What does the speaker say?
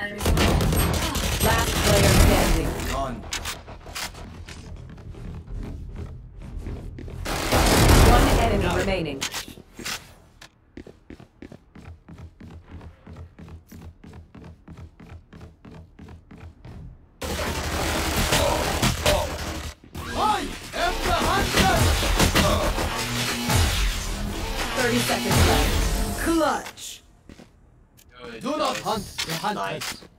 Last player standing. Gone. One enemy remaining. I am the hunter! 30 seconds left. Clutch. Do not hunt the hunters.